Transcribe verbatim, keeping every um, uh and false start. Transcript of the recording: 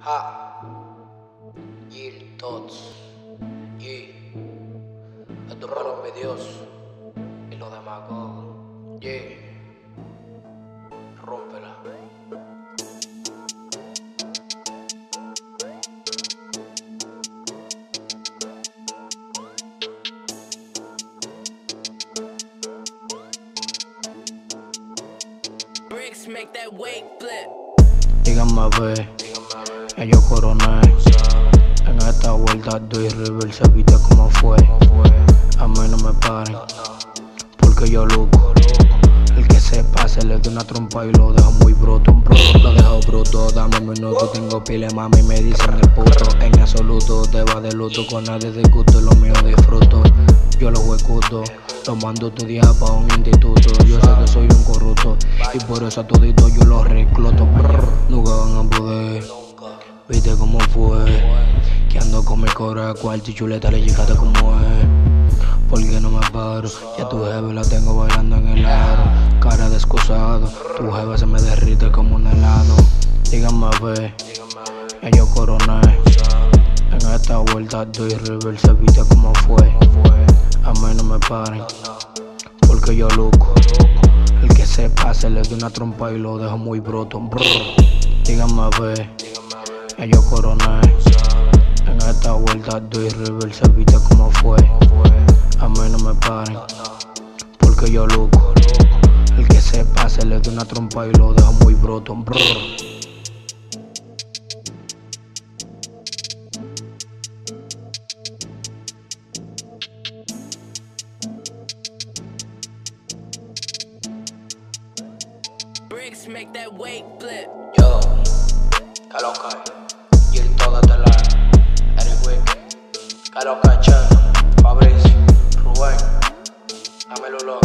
Ha, Gil Tots, y estos malos envidiosos y los demagogos, yeah, rómpela. Bricks make that weight flip. Díganme a ver, que yo coroné. En esta vuelta doy reversa, viste cómo fue. A mí no me paren, porque yo luco. El que se pase le doy una trompa y lo dejo muy bruto. Lo dejo bruto, dame un minuto. Tengo pile mami, me dicen el puto. En absoluto, te va de luto. Con nadie discuto, lo mío disfruto. Yo lo ejecuto, lo mando a estudiar pa' un instituto. Yo sé que soy un corrupto y por eso a todito yo los recluto. Nunca van a poder, viste cómo fue. Que ando con mi cobra, cuarto y chuleta le llegaste como es. Porque no me paro, ya tu jeva la tengo bailando en el aro. Cara de excusado, tu jeva se me derrite como un helado. Díganme a ver, que yo coroné. En esta vuelta doy reversa, viste cómo fue. A mí no me paren, porque yo luco. El que se pase le doy una trompa y lo dejo muy bruto. Díganme a ver, que yo coroné. En esta vuelta doy reversa, viste cómo fue. A mí no me paren, porque yo luco. El que se pase le doy una trompa y lo dejo muy bruto. Bricks make that weight flip. Yo, que lo que, y el todo te la, Eric Wick, que lo que, Che, Fabricio, Rubén, dámelo lo.